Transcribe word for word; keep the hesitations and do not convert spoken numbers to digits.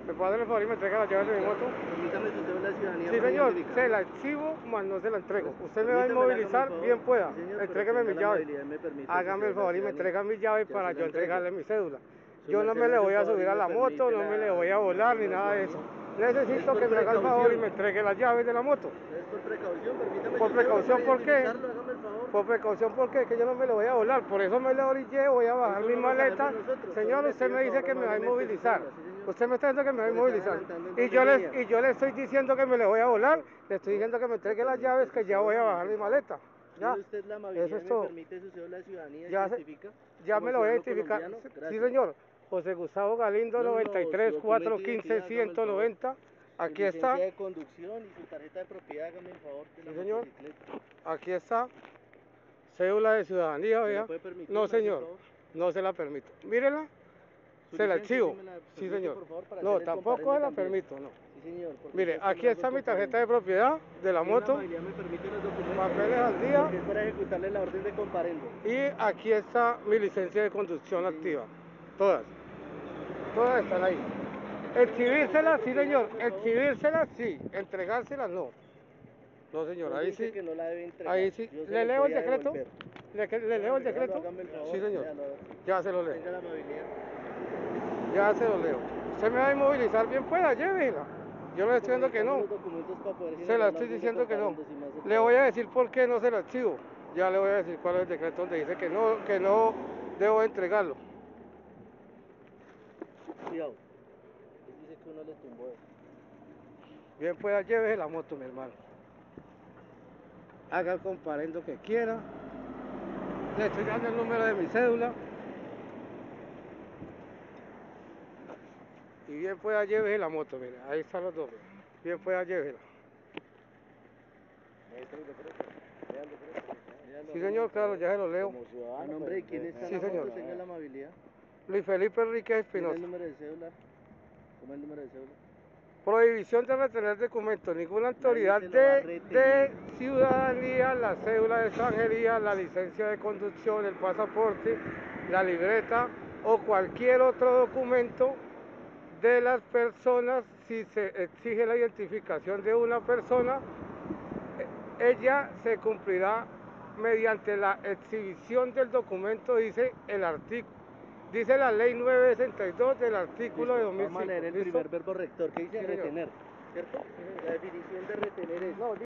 ¿Me puede hacer el favor y me entrega las llaves de mi moto? Permítame su cédula de ciudadanía. Sí, para señor, identificar. se la exhibo, más no se la entrego. Pues, Usted me va a permítame, inmovilizar, hágame el bien favor. pueda. Sí, señor, pero Entrégueme tenga mis la llaves. amabilidad, me permite su Hágame el cédula favor de y me ciudadanía. entrega mis llaves Ya para se la yo entrego. entregarle mi cédula. Su Yo no merced me me le hace voy un a favor y subir a me la moto, permite no me le la, voy a la volar ni nada de información, eso. ¿no? Es Necesito por que me haga el favor y precaución. me entregue las llaves de la moto. Es por precaución, permítame Por su cédula precaución, para ¿por qué? identificarlo, hágame el favor. Por precaución, ¿por qué? Que yo no me lo voy a volar. Por eso me le orillé, voy a bajar Eso mis no lo sabemos maletas. nosotros. Señor, Solo le usted pido me el dice favor que me va a amablemente su inmovilizar. cédula, sí, señor. Usted me está diciendo que me va a Por estar inmovilizar. adelantando en Y doble yo, le, línea. y yo le estoy diciendo que me le voy a volar. Le estoy No, diciendo que me me entregue las permite llaves, su que ya voy a cédula, bajar por mi favor. maleta. Ya, Tiene usted la eso amabilidad es y me todo. permite su cédula de ciudadanía y se Ya, se- identifica ya como me lo voy a ciudadano identificar. colombiano. Sí, Gracias. señor. José Gustavo Galindo, No, no, noventa y no, su tres, documento cuatrocientos de quince, identidad, hágame el ciento favor. noventa. Su Aquí licencia está. de conducción y su tarjeta de propiedad, hágame el favor de la Sí, señor. motocicleta. Aquí está. Cédula de ciudadanía, ¿Me vea. la puede permitir? No, ¿Me hace el señor. favor? No se la permito. Mírela. Su Se la licencia, sí archivo. me la Sí, permite, señor. por favor, para No, hacer el tampoco comparendo se la también. permito, no. Sí, señor, porque Mire, usted aquí me hace está el mi tarjeta comparendo. de propiedad de la Tiene la moto. amabilidad, me permite los documentos. Papeles al día. Porque es para ejecutarle la orden de comparendo. Y aquí está mi licencia de conducción Sí, activa. Todas. Todas están ahí. Exhibírselas, sí, señor. Exhibírselas, sí. Entregárselas, no. No, señor, ¿Dónde ahí dice sí. que no la debe entregar? Ahí sí. Yo se ¿Le las leo voy el a decreto? devolver. ¿Le, le leo el Léalo, decreto? hágame el favor. Sí, señor. Léalo, a ver. Ya se lo leo. Tenga la amabilidad. Ya se lo leo. Usted me va a inmovilizar, bien pueda, llévela. Yo le estoy diciendo que no. Los documentos para poder Se la generar estoy orden de diciendo que no. comparendo, si me hace el Le favor. voy a decir por qué no se la archivo. Ya le voy a decir cuál es el decreto donde dice que no, que no debo entregarlo. Cuidado. Él dice que uno le tumbó eso. Bien pueda, llévese la moto, mi hermano. Haga el comparendo que quiera. Le estoy dando el número de mi cédula. Y bien pueda, llévese la moto, mire. Ahí están los dos. Bien pueda, llévela. Sí, señor, claro, ya se lo leo. Como ciudadano. ¿A nombre de quién está Sí, la señor. moto? Tenga la amabilidad. Luis Felipe Enríquez ¿Tiene Espinosa. el número de cédula? ¿Cómo es el número de cédula? Prohibición de retener documentos. Ninguna autoridad Nadie se lo va a de, retener. de ciudadanía, la cédula de extranjería, la licencia de conducción, el pasaporte, la libreta o cualquier otro documento de las personas, si se exige la identificación de una persona, ella se cumplirá mediante la exhibición del documento, dice el artículo. Dice la ley novecientos sesenta y dos del artículo Listo, de dos mil cinco. vamos a leer el ¿Listo? primer verbo rector que dice Sí, señor. retener, ¿cierto? La definición de retener es... No,